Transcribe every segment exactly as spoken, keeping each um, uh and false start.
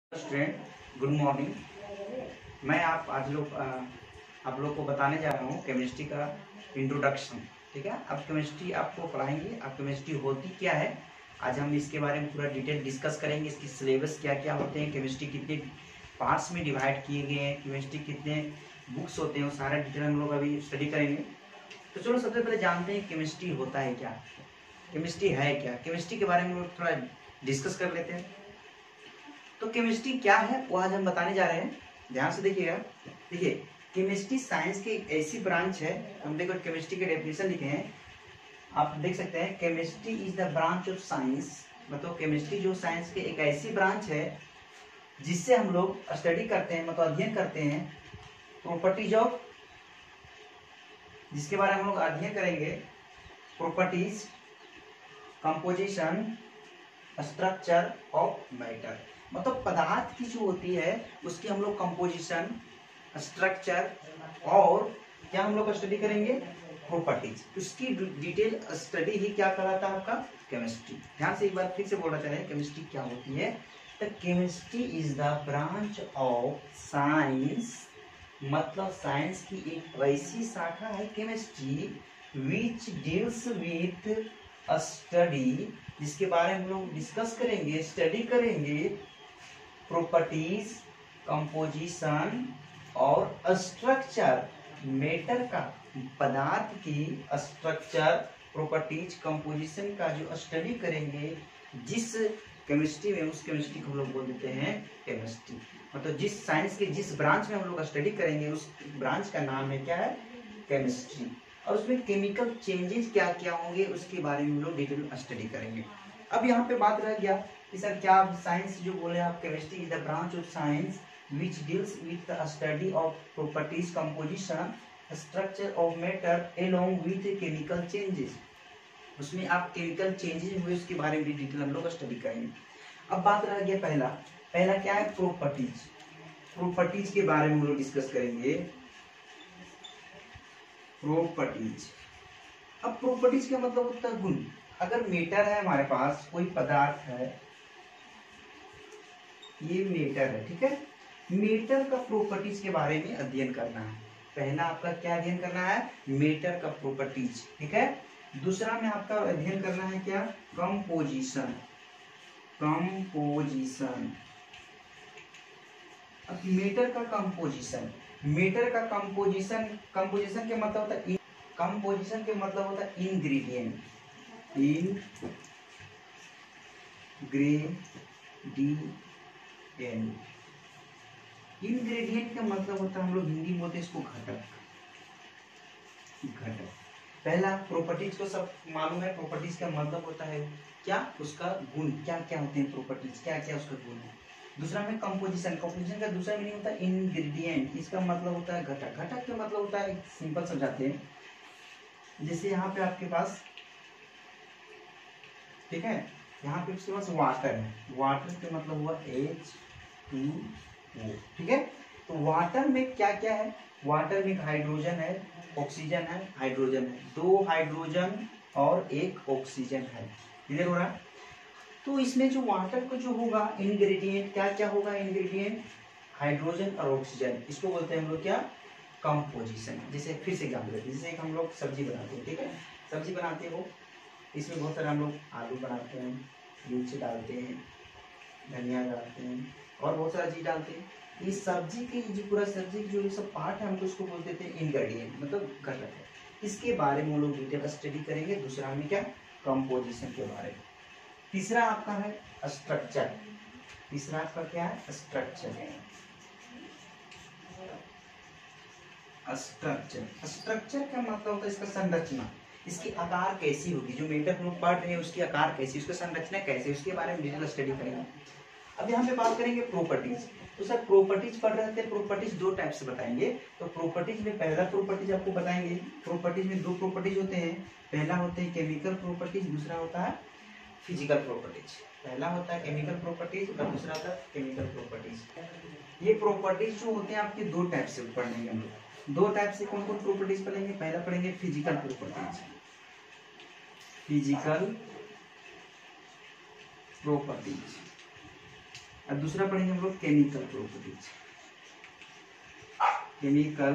Student good morning. मैं आप आज लोग आप लोग को बताने जा रहा हूँ केमिस्ट्री का इंट्रोडक्शन। ठीक है, अब केमिस्ट्री आपको पढ़ाएंगे। अब केमिस्ट्री होती क्या है, आज हम इसके बारे में पूरा डिटेल डिस्कस करेंगे। इसकी सिलेबस क्या क्या होते हैं, केमिस्ट्री कितने पार्ट्स में डिवाइड किए गए हैं, केमिस्ट्री कितने बुक्स होते हैं, वो सारा डिटेल हम लोग अभी स्टडी करेंगे। तो चलो सबसे पहले जानते हैं केमिस्ट्री होता है क्या, केमिस्ट्री है क्या। केमिस्ट्री के बारे में लोग थोड़ा डिस्कस कर लेते हैं। तो केमिस्ट्री क्या है वो आज हम बताने जा रहे हैं, ध्यान से देखिएगा। देखिए, केमिस्ट्री साइंस की एक ऐसी ब्रांच है, हम देखो केमिस्ट्री के डेफिनेशन लिखे हैं, आप देख सकते हैं। Chemistry is the branch of science, मतलब केमिस्ट्री जो साइंस की एक ऐसी ब्रांच है जिससे हम लोग स्टडी करते हैं, मतलब अध्ययन करते हैं प्रॉपर्टीज ऑफ, जिसके बारे में हम लोग अध्ययन करेंगे properties, composition, structure of matter. मतलब पदार्थ की जो होती है उसकी हम लोग कंपोजिशन, स्ट्रक्चर और क्या हम लोग स्टडी करेंगे, प्रॉपर्टीज। उसकी डिटेल स्टडी ही क्या कराता है आपका केमिस्ट्री। ध्यान से एक बार फिर से बोलना चाह रहे हैं, केमिस्ट्री क्या होती है। The chemistry is the branch of science, मतलब साइंस की एक वैसी शाखा है chemistry which deals with study, जिसके बारे में हम लोग डिस्कस करेंगे, स्टडी करेंगे प्रॉपर्टीज, कंपोजिशन और स्ट्रक्चर मैटर का, पदार्थ की स्ट्रक्चर, प्रॉपर्टीज, कंपोजिशन का जो स्टडी करेंगे जिस केमिस्ट्री में, उस केमिस्ट्री को हम लोग बोल देते हैं केमिस्ट्री। मतलब जिस साइंस के जिस ब्रांच में हम लोग स्टडी करेंगे उस ब्रांच का नाम है क्या है, केमिस्ट्री। और उसमें केमिकल चेंजेस क्या क्या होंगे उसके बारे में हम लोग डिटेल स्टडी करेंगे। अब यहाँ पे बात रह गया कि सर क्या साइंस जो बोले आप, chemistry is the branch of science which deals with the study of properties, composition, structure of matter along with chemical changes. उसमें आप केमिकल चेंजेस हुए उसके बारे में भी डिटेल हम लोग स्टडी करेंगे। अब बात रह गया पहला पहला क्या है, प्रॉपर्टीज। प्रॉपर्टीज के बारे में हम लोग डिस्कस करेंगे, प्रॉपर्टीज। अब प्रॉपर्टीज का मतलब होता है गुण। अगर मेटर है हमारे पास, कोई पदार्थ है, ये मेटर है, ठीक है, मेटर का प्रॉपर्टीज के बारे में अध्ययन करना है। पहला आपका क्या अध्ययन करना है, मेटर का प्रॉपर्टीज, ठीक है। दूसरा में आपका अध्ययन करना है क्या, कंपोजिशन, कंपोजिशन। अब मेटर का कंपोजिशन, मेटर का कंपोजिशन, कंपोजिशन के मतलब होता है, कंपोजिशन के मतलब होता है इंग्रेडिएंट, इंग्रेडिएंट। इंग्रेडिएंट का मतलब होता है, हम लोग हिंदी में बोलते हैं इसको घटक, घटक। पहला प्रॉपर्टीज को सब मालूम है, प्रॉपर्टीज का मतलब होता है क्या, उसका गुण, क्या क्या होते हैं प्रॉपर्टीज, क्या क्या उसका गुण है। दूसरा में कंपोजिशन, कंपोजिशन का दूसरा मीनिंग होता है इंग्रेडिएंट, इसका मतलब होता है घटक। घटक का मतलब होता है, सिंपल समझाते हैं, जैसे यहाँ पे आपके पास, ठीक है, यहाँ पे उसके पास वाटर है, वाटर का मतलब हुआ एच टू ओ, ठीक है। तो वाटर में क्या क्या है, वाटर में हाइड्रोजन है, ऑक्सीजन है, हाइड्रोजन है, दो हाइड्रोजन और एक ऑक्सीजन है, क्लियर हो रहा है। तो इसमें जो वाटर को जो होगा इंग्रेडिएंट, क्या क्या होगा इंग्रेडिएंट, हाइड्रोजन और ऑक्सीजन, इसको बोलते हैं हम लोग क्या, कंपोजिशन। जैसे फिर से एग्जाम्पल देते हैं, जैसे हम लोग सब्जी बनाते हैं, ठीक है, सब्जी बनाते हो, इसमें बहुत सारे हम लोग आलू बनाते हैं, मिर्च डालते हैं, धनिया डालते हैं और बहुत सारा चीज डालते हैं। इस सब्जी की जो पूरा सब्जी की जो ये सब पार्ट है, हम तो उसको बोल देते हैं इंग्रेडिएंट, मतलब घटक है। इसके बारे में हम लोग डिटेल स्टडी करेंगे। दूसरा में क्या, कंपोजिशन के बारे में। तीसरा आपका है स्ट्रक्चर, तीसरा आपका क्या है, स्ट्रक्चर। स्ट्रक्चर स्ट्रक्चर का मतलब होता है इसका संरचना, इसकी आकार कैसी होगी, जो मेटर हम लोग पढ़ रहे हैं उसकी आकार कैसी, उसकी संरचना कैसी, उसके बारे में डिटेल स्टडी करेंगे। अब यहाँ पे बात करेंगे प्रॉपर्टीज। तो सर प्रॉपर्टीज पढ़ रहे थे, प्रॉपर्टीज दो टाइप से बताएंगे। तो प्रॉपर्टीज में पहला प्रॉपर्टीज आपको बताएंगे, प्रॉपर्टीज में दो प्रॉपर्टीज होते हैं, पहला होते हैं केमिकल प्रॉपर्टीज, दूसरा होता है फिजिकल प्रॉपर्टीज। पहला होता है केमिकल प्रॉपर्टीज और दूसरा होता है केमिकल प्रॉपर्टीज। ये प्रॉपर्टीज जो होते हैं आपके दो टाइप से पढ़ेंगे हम लोग। दो टाइप से कौन कौन प्रॉपर्टीज पढ़ेंगे, पहला पढ़ेंगे फिजिकल प्रॉपर्टीज, फिजिकल प्रॉपर्टीज, और दूसरा पढ़ेंगे हम लोग केमिकल प्रॉपर्टीज। केमिकल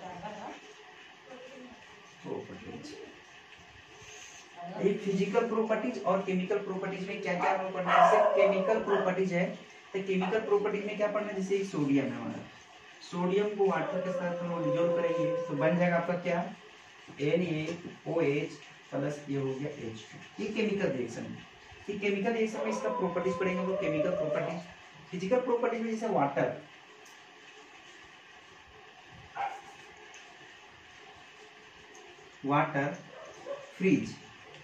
प्रॉपर्टीज, ये फिजिकल प्रॉपर्टीज और केमिकल प्रॉपर्टीज में क्या क्या हम लोग पढ़ना है। जैसे केमिकल प्रॉपर्टीज है तो केमिकल प्रॉपर्टीज में क्या पढ़ना है, जैसे सोडियम है हमारा, सोडियम को वाटर के साथ हम लोग डिजोल्व करेंगे तो बन जाएगा आपका क्या, N A O H plus ये हो गया एच टू। ये केमिकल रिएक्शन है। ये केमिकल रिएक्शन में इसका प्रॉपर्टीज पढ़ेंगे हम लोग, केमिकल प्रॉपर्टीज। फिजिकल प्रॉपर्टीज में जैसे water, water freeze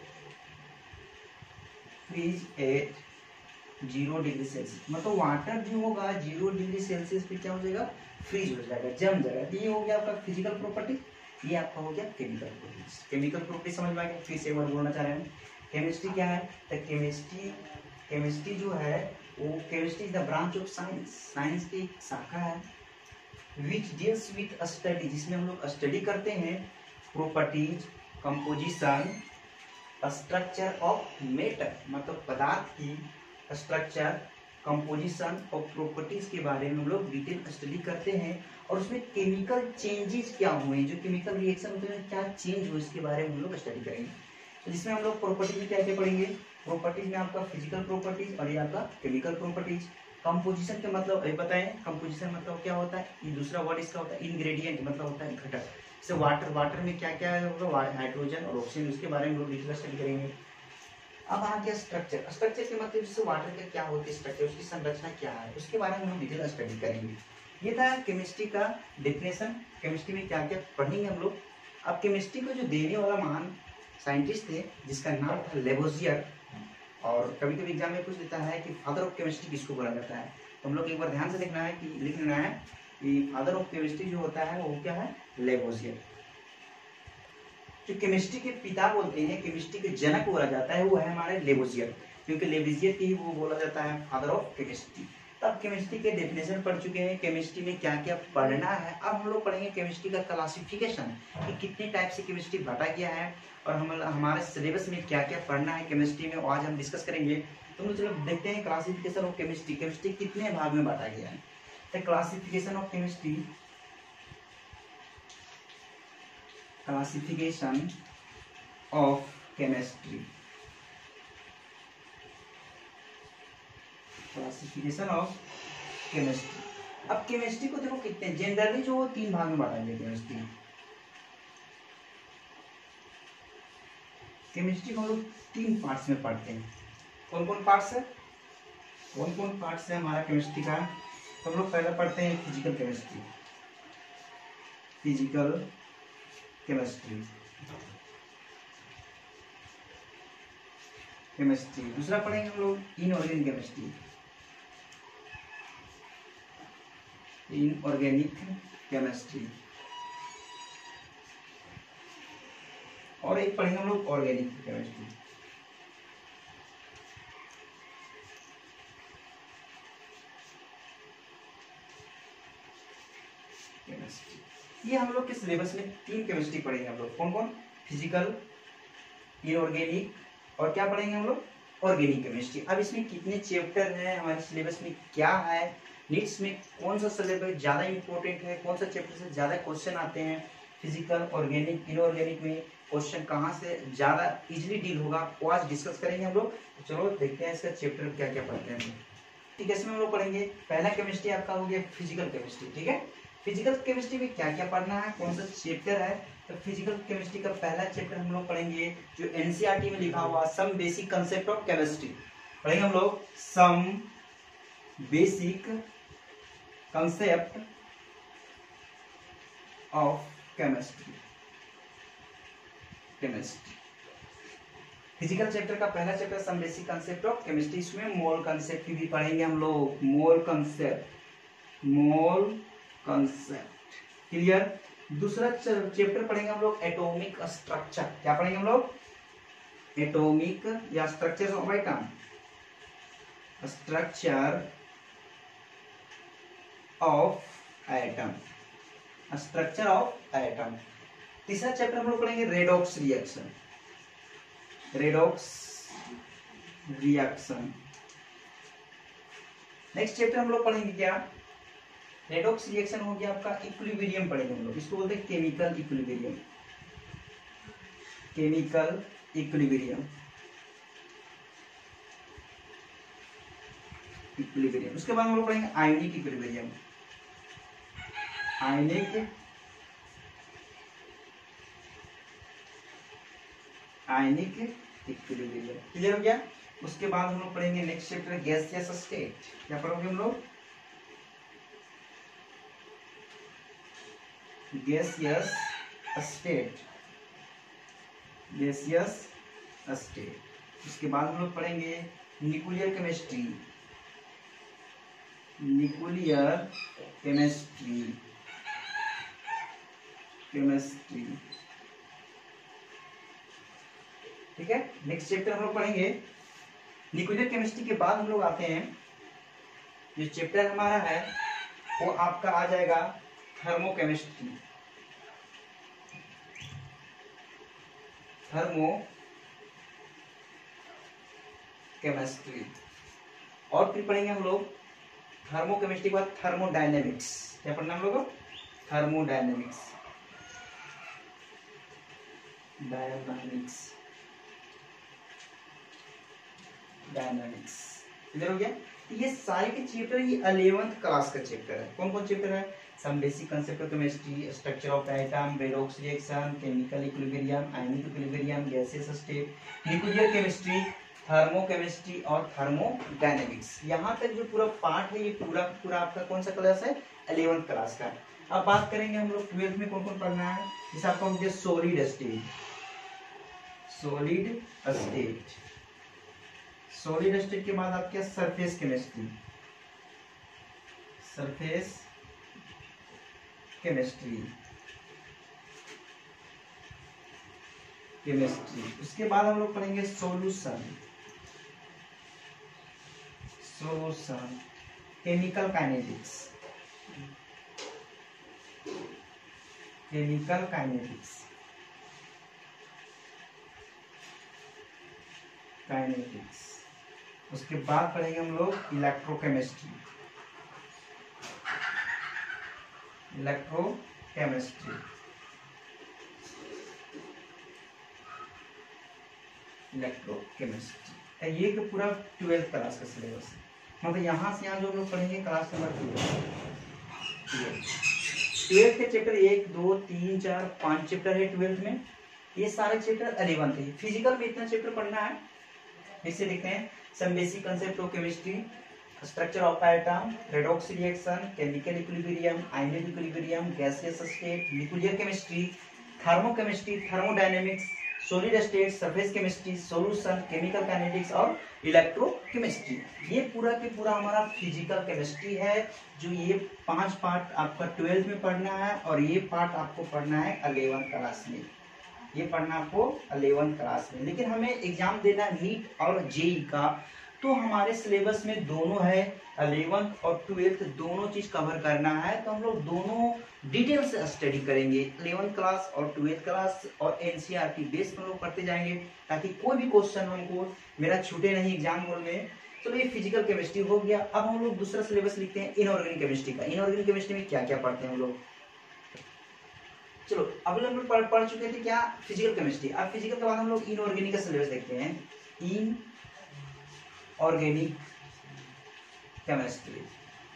freeze at zero degree celsius, मतलब वाटर जो होगा जीरो डिग्री सेल्सियस पे क्या हो जाएगा, फ्रीज हो जाएगा, जम जाएगा। ये हो गया आपका फिजिकल प्रॉपर्टी, ये आपका हो गया केमिकल प्रॉपर्टीज। केमिकल प्रॉपर्टी समझ में आ गया। फिर से एक बार बोलना चाह रहे हैं, केमिस्ट्री क्या है, तो केमिस्ट्री केमिस्ट्री जो है वो chemistry is the branch of science, science की एक शाखा है विच डील्स विथ स्टडी, जिसमें हम लोग स्टडी करते हैं properties, composition, structure of matter, मतलब पदार्थ की स्ट्रक्चर, कंपोजिशन और प्रॉपर्टीज के बारे में हम लोग डिटेल स्टडी करते हैं। और उसमें केमिकल चेंजेस क्या हुए, जो केमिकल रिएक्शन होते हैं क्या चेंज हुए, इसके बारे में हम लोग स्टडी करेंगे। तो जिसमें हम लोग प्रॉपर्टीज में क्या क्या पढ़ेंगे, प्रॉपर्टीज में आपका फिजिकल प्रॉपर्टीज और ये आपका केमिकल प्रॉपर्टीज। कंपोजिशन के मतलब ये बताएं, कंपोजिशन मतलब क्या होता है, ये दूसरा वर्ड इसका होता है इंग्रेडिएंट, मतलब होता है घटक। जैसे वाटर, वाटर में क्या क्या होगा, हाइड्रोजन और ऑक्सीजन, उसके बारे में लोग डिटेल स्टडी करेंगे। अब आ गया स्ट्रक्चर, स्ट्रक्चर के मतलब जैसे वाटर का क्या होती है स्ट्रक्चर, उसकी संरचना क्या है, उसके बारे में हम डिटेल स्टडी करेंगे। ये था केमिस्ट्री का डेफिनेशन, केमिस्ट्री में क्या क्या पढ़ेंगे हम लोग। अब केमिस्ट्री को जो देने वाला महान साइंटिस्ट थे जिसका नाम था लेवोजियर, और कभी कभी एग्जाम में पूछ देता है कि फादर ऑफ केमिस्ट्री किसको बोला जाता है, तो हम लोग एक बार ध्यान से देखना है कि लिख लेना है कि फादर ऑफ केमिस्ट्री जो होता है वो क्या है, लेवोजियर। जो केमिस्ट्री के पिता बोलते हैं, केमिस्ट्री के जनक बोला जाता है, वो है हमारे लेवोजियर, क्योंकि लेवोजियर की ही वो बोला जाता है फादर ऑफ केमिस्ट्री। तब केमिस्ट्री के डेफिनेशन पढ़ चुके हैं, केमिस्ट्री में क्या क्या पढ़ना है। अब हम लोग पढ़ेंगे केमिस्ट्री का क्लासिफिकेशन, कि कितने टाइप से केमिस्ट्री बांटा गया है और हम हमारे सिलेबस में क्या क्या पढ़ना है केमिस्ट्री में, आज हम डिस्कस करेंगे। तो हम चलो देखते हैं क्लासिफिकेशन ऑफ केमिस्ट्री, केमिस्ट्री कितने भाग में बांटा गया है। तो classification of chemistry, classification of chemistry, classification of chemistry. अब केमिस्ट्री को देखो कितने जनरली जो तीन भाग में बांटा गया केमिस्ट्री। केमिस्ट्री को हम लोग तीन पार्ट्स में पढ़ते हैं। कौन कौन पार्ट्स है, कौन कौन पार्ट्स है हमारा केमिस्ट्री का। तो हम लोग पहले पढ़ते हैं physical chemistry, physical chemistry chemistry दूसरा पढ़ेंगे हम लोग इनऑर्गेनिक केमिस्ट्री, इनऑर्गेनिक केमिस्ट्री, और एक पढ़ेंगे हम लोग ऑर्गेनिक केमिस्ट्री। केमिस्ट्री ये हम लोग के सिलेबस में तीन केमिस्ट्री पढ़ेंगे हम लोग। कौन कौन, फिजिकल, इनऑर्गेनिक और क्या पढ़ेंगे हम लोग, ऑर्गेनिक केमिस्ट्री। अब इसमें कितने चैप्टर हैं, हमारे सिलेबस में क्या है, नीट्स में कौन सा सिलेबस ज़्यादा इंपॉर्टेंट है, कौन सा चैप्टर से ज़्यादा क्वेश्चन आते हैं, फिजिकल, ऑर्गेनिक, इनऑर्गेनिक में क्वेश्चन कहाँ से ज़्यादा इजीली डील होगा, वो आज डिस्कस करेंगे हम लोग। तो चलो देखते हैं इसका चैप्टर क्या क्या पढ़ते हैं। ठीक है, इसमें हम लोग पढ़ेंगे पहला केमिस्ट्री आपका हो गया फिजिकल केमिस्ट्री। ठीक है, फिजिकल केमिस्ट्री में क्या क्या पढ़ना है, कौन सा चैप्टर है। तो फिजिकल केमिस्ट्री का पहला चैप्टर हम लोग पढ़ेंगे जो एनसीईआरटी में लिखा हुआ some basic concept of chemistry. पढ़ेंगे हम लोग some basic concept of chemistry, chemistry physical chapter का पहला chapter some basic concept of chemistry. इसमें मोल कंसेप्ट की भी पढ़ेंगे हम लोग, mole concept, mole concept clear. दूसरा चैप्टर पढ़ेंगे हम लोग एटॉमिक स्ट्रक्चर। क्या पढ़ेंगे हम लोग, एटॉमिक या structure of atom, structure of atom, structure of atom. तीसरा चैप्टर हम लोग पढ़ेंगे redox reaction, redox reaction next chapter हम लोग पढ़ेंगे क्या, रेडॉक्स रिएक्शन हो गया आपका, इक्विलिब्रियम पढ़ेंगे हम लोग, इसको बोलते हैं chemical equilibrium, chemical equilibrium, equilibrium. उसके बाद हम लोग पढ़ेंगे ionic equilibrium, ionic ionic equilibrium, clear हो गया। उसके बाद हम लोग पढ़ेंगे नेक्स्ट चैप्टर गैसियस स्टेट, क्या पढ़ोगे हम लोग, गैसियस स्टेट, गैसियस स्टेट। उसके बाद हम लोग पढ़ेंगे nuclear chemistry, nuclear chemistry, chemistry, ठीक है। नेक्स्ट चैप्टर हम लोग पढ़ेंगे न्यूक्लियर केमिस्ट्री के बाद हम लोग आते हैं, जो चैप्टर हमारा है वो आपका आ जाएगा थर्मोकेमिस्ट्री, थर्मो केमिस्ट्री। और फिर पढ़ेंगे हम लोग थर्मोकेमिस्ट्री के बाद थर्मोडायनेमिक्स, क्या पढ़ना हम लोग, थर्मोडायनेमिक्स, डायनामिक्स, डायनामिक्स, क्लियर हो गया। ये सारे के चैप्टर ये इलेवेंथ क्लास का चैप्टर है। कौन कौन चैप्टर है, some basic concept of chemistry, structure of atom, redox reaction, chemical equilibrium, ionic equilibrium, gaseous state, nuclear chemistry, thermochemistry और थर्मोडायनेमिक्स। यहाँ तक जो पूरा पार्ट है ये पूरा पूरा आपका कौन सा क्लास है, इलेवेंथ क्लास का। अब बात करेंगे हम लोग ट्वेल्थ में कौन कौन पढ़ना है, जैसे आपका हो गया solid state, solid state, solid state के बाद आपके surface chemistry, surface chemistry, chemistry. उसके बाद हम लोग पढ़ेंगे solution, solution, chemical kinetics, chemical kinetics, kinetics. उसके बाद पढ़ेंगे हम लोग इलेक्ट्रोकेमिस्ट्री, इलेक्ट्रोकेमिस्ट्री, इलेक्ट्रोकेमिस्ट्री। ये कि पूरा ट्वेल्थ क्लास का सिलेबस है, मतलब यहाँ से यहाँ जो हम लोग पढ़ेंगे क्लास नंबर ट्वेल्थ, ट्वेल्थ के चैप्टर एक दो तीन चार पांच चैप्टर है ट्वेल्थ में, ये सारे चैप्टर इलेवंथ है। फिजिकल में इतना चैप्टर पढ़ना है, इसे देखते हैं some basic concept of chemistry, structure of atom, redox reaction, chemical equilibrium, ionic equilibrium, gaseous state, nuclear chemistry, thermochemistry, thermodynamics, solid state, surface chemistry, solution, chemical kinetics और electrochemistry. ये पूरा के पूरा हमारा फिजिकल केमिस्ट्री है, जो ये पांच पार्ट आपका ट्वेल्थ में पढ़ना है और ये पार्ट आपको पढ़ना है इलेवेंथ क्लास में, ये पढ़ना आपको इलेवेंथ क्लास में। लेकिन हमें एग्जाम देना है नीट और जेई का, तो हमारे सिलेबस में दोनों है, इलेवेंथ और ट्वेल्थ दोनों चीज कवर करना है, तो हम लोग दोनों डिटेल से स्टडी करेंगे, इलेवेंथ क्लास और ट्वेल्थ क्लास, और एनसीईआरटी बेस पर हम लोग पढ़ते जाएंगे, ताकि कोई भी क्वेश्चन हमको मेरा छूटे नहीं एग्जाम हॉल में। चलो ये फिजिकल केमिस्ट्री हो गया। अब हम लोग दूसरा सिलेबस लिखते हैं इनऑर्गेनिक केमिस्ट्री का। इनऑर्गेनिक केमिस्ट्री में क्या क्या पढ़ते हैं हम लोग, चलो अभी हम लोग पढ़ पढ़ चुके थे क्या, फिजिकल केमिस्ट्री। अब फिजिकल के बाद हम लोग इनऑर्गेनिक का सिलेबस देखते हैं, inorganic chemistry.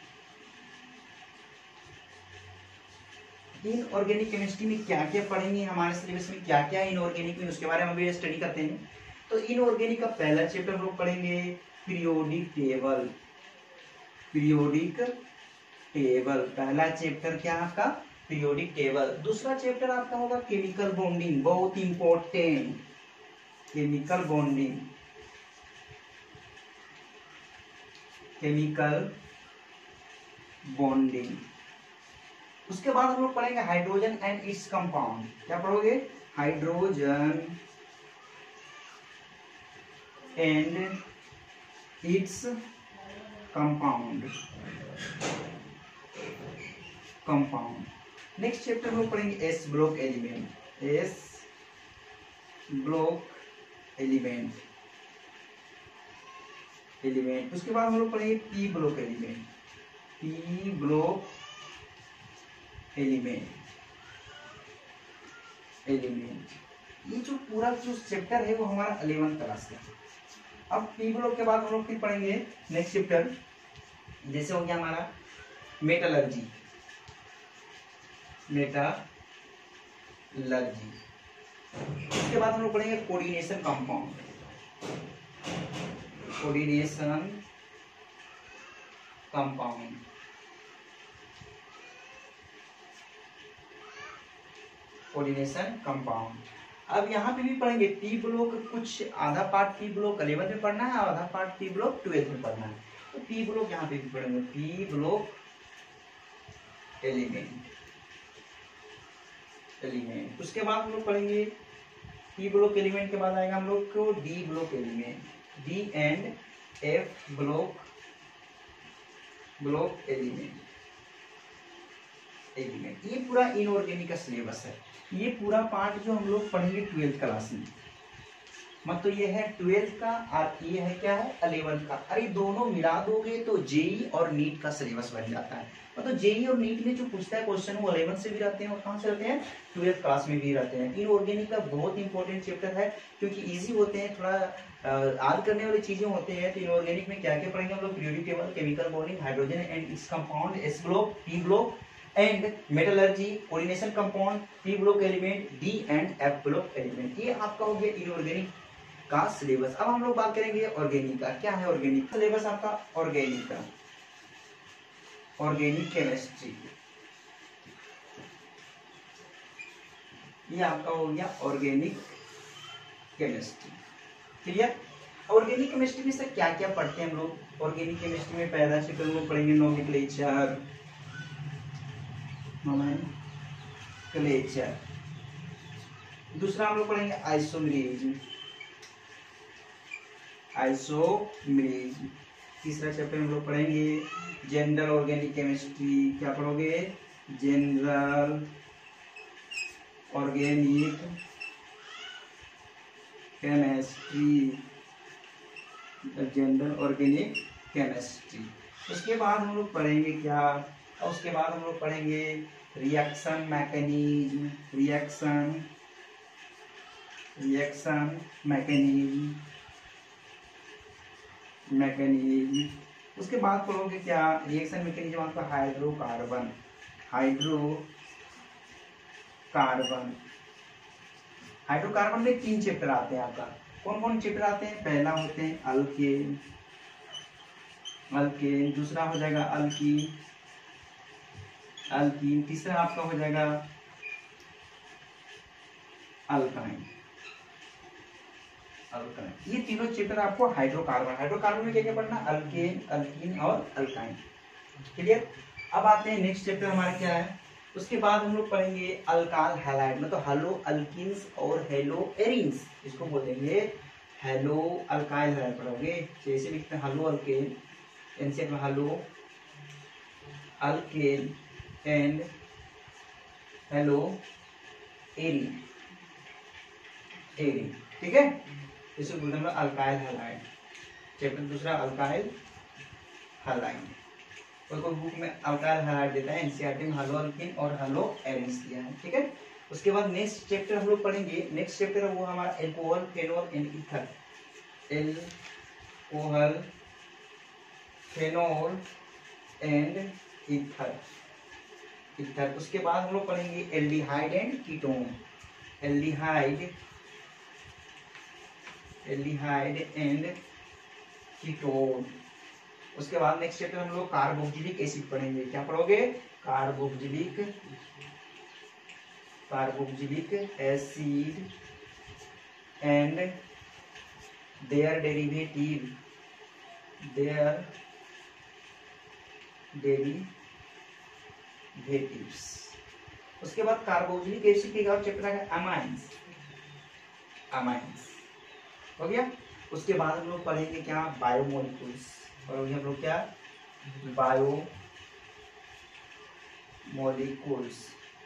Inorganic chemistry में क्या क्या पढ़ेंगे, हमारे सिलेबस में क्या क्या इनऑर्गेनिक में, उसके बारे में भी स्टडी करते हैं। तो इनऑर्गेनिक का पहला चैप्टर हम लोग पढ़ेंगे पीरियोडिक टेबल, पीरियोडिक टेबल पहला चैप्टर क्या है आपका, पीरियोडिक टेबल। दूसरा चैप्टर आपका होगा केमिकल बॉन्डिंग, बहुत important, chemical bonding, chemical bonding. उसके बाद हम लोग पढ़ेंगे हाइड्रोजन एंड इट्स कंपाउंड। क्या पढ़ोगे, hydrogen and it's compound, compound. Next chapter हम लोग पढ़ेंगे S block element, S block element, element. उसके बाद हम लोग पढ़ेंगे P block element, P block element element ये जो पूरा जो चैप्टर है वो हमारा इलेवेंथ क्लास का। अब पी ब्लॉक के बाद हम लोग फिर पढ़ेंगे नेक्स्ट चैप्टर, जैसे हो गया हमारा मेटलर्जी, मेटलर्जी। उसके बाद हम लोग पढ़ेंगे coordination compound, coordination compound coordination compound. अब यहाँ पे भी पढ़ेंगे पी ब्लॉक, कुछ आधा पार्ट पी ब्लॉक इलेवन में पढ़ना है, आधा पार्ट पी ब्लॉक ट्वेल्थ में पढ़ना है। तो पी ब्लॉक यहाँ पे भी पढ़ेंगे, पी ब्लॉक एलिमेंट एलिमेंट। उसके बाद हम लोग पढ़ेंगे पी ब्लॉक एलिमेंट के बाद आएगा हम लोग को D block element, D and F block block element element. ये पूरा इनऑर्गेनिक का सिलेबस है। ये पूरा पार्ट जो हम लोग पढ़ेंगे ट्वेल्थ क्लास में, मतलब तो ये है ट्वेल्थ का और ये है क्या है इलेवेंथ का। अरे दोनों मिला दोगे तो जेई और नीट का सिलेबस बन जाता है। मतलब जेई और नीट में जो पूछता है क्वेश्चन वो इलेवेंथ से भी रहते हैं और कहाँ से रहते हैं, ट्वेल्थ क्लास में भी रहते हैं। इनऑर्गेनिक का बहुत इंपॉर्टेंट चैप्टर है क्योंकि इजी होते हैं, थोड़ा याद करने वाली चीजें होते हैं। तो इनऑर्गेनिक में क्या क्या पढ़ेंगे हम लोग, periodic table, chemical bonding, hydrogen and it's compound, S block, P block and metallurgy, coordination compound, P block element, D and F block element. ये आपका हो गया इनऑर्गेनिक का सिलेबस। अब हम लोग बात करेंगे ऑर्गेनिक का। क्या है ऑर्गेनिक सिलेबस आपका? ऑर्गेनिक का ऑर्गेनिक केमिस्ट्री, ये आपका हो गया organic chemistry. Clear? Organic chemistry में से क्या क्या पढ़ते हैं हम लोग? ऑर्गेनिक केमिस्ट्री में पहला चैप्टर हम लोग पढ़ेंगे नोमेनक्लेचर, नोमेनक्लेचर। दूसरा हम लोग पढ़ेंगे आइसोमेरिज्म, आइसोमेरिज्म। तीसरा चैप्टर हम लोग पढ़ेंगे जनरल ऑर्गेनिक केमिस्ट्री। क्या पढ़ोगे? General organic chemistry, general organic chemistry. उसके बाद हम लोग पढ़ेंगे क्या? उसके बाद हम लोग पढ़ेंगे reaction mechanism, reaction reaction mechanism mechanism. उसके बाद पढ़ोगे क्या? रिएक्शन मैकेनिज्म आपका हाइड्रोकार्बन, हाइड्रोकार्बन हाइड्रोकार्बन में तीन चैप्टर आते हैं आपका। कौन कौन चैप्टर आते हैं? पहला होते हैं अल्केन, अल्केन। दूसरा हो जाएगा अल्कीन, अल्कीन। तीसरा आपका हो जाएगा अल्काइन, अल्काइन। ये तीनों चैप्टर आपको हाइड्रोकार्बन, हाइड्रोकार्बन में क्या क्या पढ़ना? अल्केन, अल्कीन और अल्काइन। क्लियर? अब आते हैं नेक्स्ट चैप्टर हमारा क्या है। उसके बाद हम लोग पढ़ेंगे अल्काल हैलाइड, मतलब हेलो अल्किन्स और हेलो एरिन्स, इसको बोलेंगे हेलो अल्काइल हैलाइड पढ़ोगे। जैसे लिखते हैं हेलो अल्केन, एनसीआर में haloalkane and haloarene, arene. ठीक है? इसे बोलते हैं अल्काइल हैलाइड। चैप्टर दूसरा अल्काइल हैलाइड। कोई कोई बुक में अल्काइल हैलाइड देता है, एनसीईआरटी में हेलो अल्किन और हेलो एरिन्स दिया है। ठीक है? उसके बाद नेक्स्ट चैप्टर हम लोग पढ़ेंगे, नेक्स्ट चैप्टर वो हमारा alcohol, phenol and ether, alcohol, phenol and ether, ether. उसके बाद हम लोग पढ़ेंगे aldehyde and ketone, aldehyde aldehyde and ketone. उसके बाद नेक्स्ट चैप्टर हम लोग कार्बोक्सिलिक एसिड पढ़ेंगे। क्या पढ़ोगे? Carboxylic carboxylic acid and their derivative, their derivatives. उसके बाद कार्बोक्सिलिक एसिड के बाद चैप्टर है अमाइंस, अमाइंस हो गया। उसके बाद हम लोग पढ़ेंगे क्या? बायोमोलिक्यूल्स। और हम लोग क्या? Biomolecules,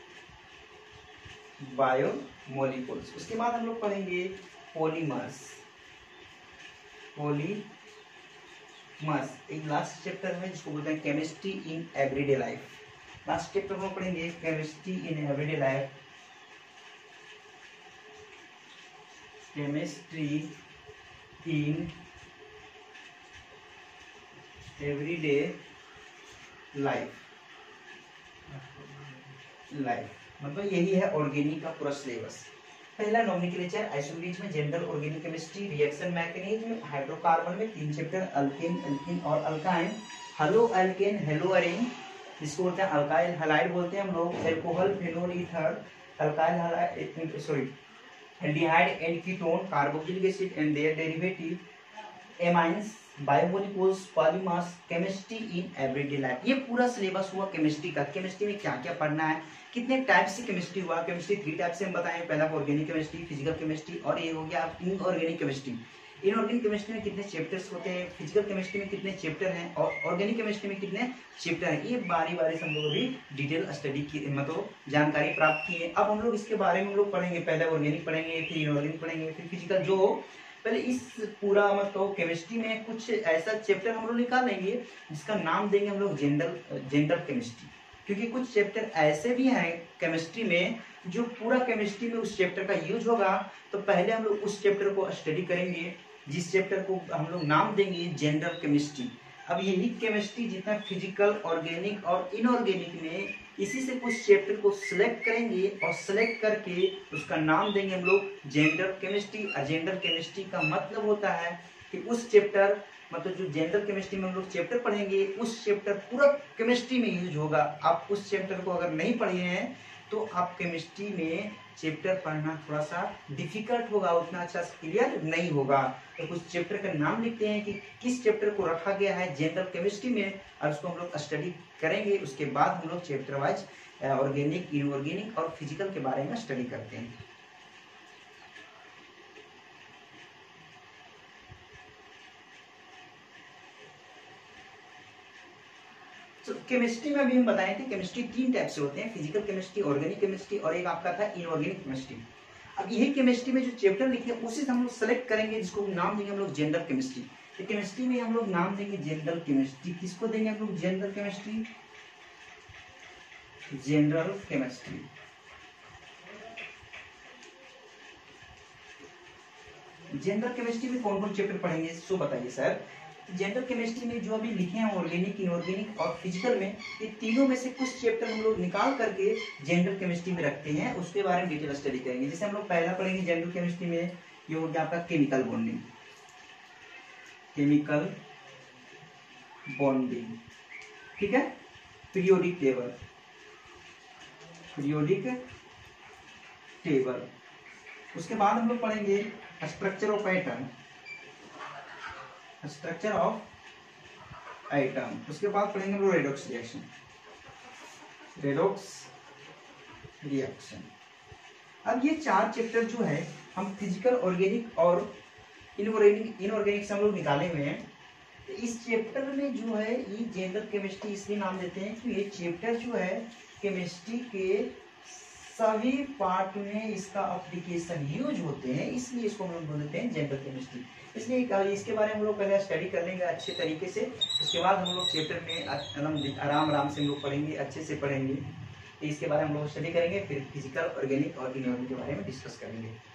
biomolecules. उसके बाद हम लोग पढ़ेंगे पॉलीमर्स, पॉलीमर्स। मस्ट एक लास्ट चैप्टर है जिसको बोलते हैं chemistry in everyday life. Last chapter में पढ़ेंगे chemistry in everyday life, chemistry in everyday life life मतलब यही है ऑर्गेनिक का पूरा सिलेबस। पहला नोमेनक्लेचर, आइसोमेरिज्म में general organic chemistry, reaction mechanism, hydrocarbon में तीन चैप्टर, अल्केन, एल्कीन और alkyne, haloalkane, haloarene जिसको बोलते हैं अल्काइल हैलाइड बोलते हैं हम लोग, alcohol, phenol ether, alkyl halide sorry aldehyde and ketone, carboxylic acid and their derivative, amines, biomolecules, polymers, chemistry in everyday life. ये पूरा सिलेबस हुआ केमिस्ट्री का। केमिस्ट्री में क्या क्या पढ़ना है, कितने टाइप से केमिस्ट्री हुआ, केमिस्ट्री थ्री टाइप से हम बताएं, पहला ऑर्गेनिक केमिस्ट्री, फिजिकल केमिस्ट्री और ये हो गया आप इनऑर्गेनिक केमिस्ट्री। इनऑर्गेनिक केमिस्ट्री में कितने चैप्टर्स होते हैं, फिजिकल केमिस्ट्री में कितने चैप्टर हैं और ऑर्गेनिक केमिस्ट्री में कितने चैप्टर हैं, ये बारी बारी से हम लोग अभी डिटेल स्टडी की मतलब जानकारी प्राप्त की है। अब हम लोग इसके बारे में हम लोग पढ़ेंगे, पहले ऑर्गेनिक पढ़ेंगे, फिर इनऑर्गेनिक पढ़ेंगे, फिर फिजिकल। जो पहले इस पूरा मतलब केमिस्ट्री में कुछ ऐसा चैप्टर हम लोग निकाल लेंगे जिसका नाम देंगे हम लोग जनरल जनरल केमिस्ट्री, क्योंकि कुछ चैप्टर ऐसे भी हैं केमिस्ट्री में जो पूरा केमिस्ट्री में उस चैप्टर का यूज होगा। तो पहले हम लोग उस चैप्टर को स्टडी करेंगे जिस चैप्टर को हम लोग नाम देंगे जनरल केमिस्ट्री। अब यही केमिस्ट्री जितना फिजिकल, ऑर्गेनिक और इनऑर्गेनिक में इसी से कुछ चैप्टर को सिलेक्ट करेंगे और सिलेक्ट करके उसका नाम देंगे हम लोग जनरल केमिस्ट्री। और जनरल केमिस्ट्री का मतलब होता है कि उस चैप्टर मतलब जो जनरल केमिस्ट्री में हम लोग चैप्टर पढ़ेंगे उस चैप्टर पूरा केमिस्ट्री में यूज होगा। आप उस चैप्टर को अगर नहीं पढ़े हैं तो आप केमिस्ट्री में चैप्टर पढ़ना थोड़ा सा डिफिकल्ट होगा, उतना अच्छा क्लियर नहीं होगा। तो कुछ चैप्टर का नाम लिखते हैं कि किस चैप्टर को रखा गया है जनरल केमिस्ट्री में और उसको हम लोग स्टडी करेंगे। उसके बाद हम लोग चैप्टर वाइज ऑर्गेनिक, इनऑर्गेनिक और फिजिकल के बारे में स्टडी करते हैं। तो केमिस्ट्री में भी हम बताए थे केमिस्ट्री तीन टाइप से होते हैं, फिजिकल केमिस्ट्री, ऑर्गेनिक केमिस्ट्री और एक आपका था इनऑर्गेनिक केमिस्ट्री। अब यही केमिस्ट्री में जो चैप्टर लिखे उसी से हम लोग सेलेक्ट करेंगे जिसको नाम देंगे हम लोग जनरल केमिस्ट्री। तो केमिस्ट्री में हम लोग नाम देंगे जनरल केमिस्ट्री। किसको देंगे हम लोग general chemistry? General chemistry. General chemistry में कौन कौन चैप्टर पढ़ेंगे सो बताइए सर। जनरल केमिस्ट्री में जो अभी लिखे हैं ऑर्गेनिक, इनऑर्गेनिक और फिजिकल में, ये तीनों में से कुछ चैप्टर हम लोग निकाल करके जनरल केमिस्ट्री में रखते हैं, उसके बारे में डिटेल स्टडी करेंगे। जैसे हम लोग पहला पढ़ेंगे जनरल केमिस्ट्री में, ये हो गया आपका केमिकल बॉन्डिंग। केमिकल बॉन्डिंग, ठीक है। Periodic table, periodic table. उसके बाद हम लोग पढ़ेंगे structure of atom, structure of atom. उसके बाद पढ़ेंगे हम लोग रेडॉक्स रिएक्शन, रेडॉक्स रिएक्शन। अब ये चार चैप्टर जो है हम फिजिकल, ऑर्गेनिक और इनऑर्गेनिक इनऑर्गेनिक से हम लोग निकाले हुए हैं। तो इस चैप्टर में जो है ये जनरल केमिस्ट्री इसलिए नाम देते हैं कि ये चैप्टर जो है केमिस्ट्री के सभी पार्ट में इसका एप्लीकेशन यूज होते हैं, इसलिए इसको हम लोग बोलते हैं जनरल केमिस्ट्री। इसलिए इसके बारे में हम लोग पहले स्टडी कर लेंगे अच्छे तरीके से, उसके बाद हम लोग चैप्टर में आराम आराम से हम लोग पढ़ेंगे, अच्छे से पढ़ेंगे। इसके बारे में हम लोग स्टडी करेंगे, फिर फिजिकल, ऑर्गेनिक और इनऑर्गेनिक के बारे में डिस्कस करेंगे।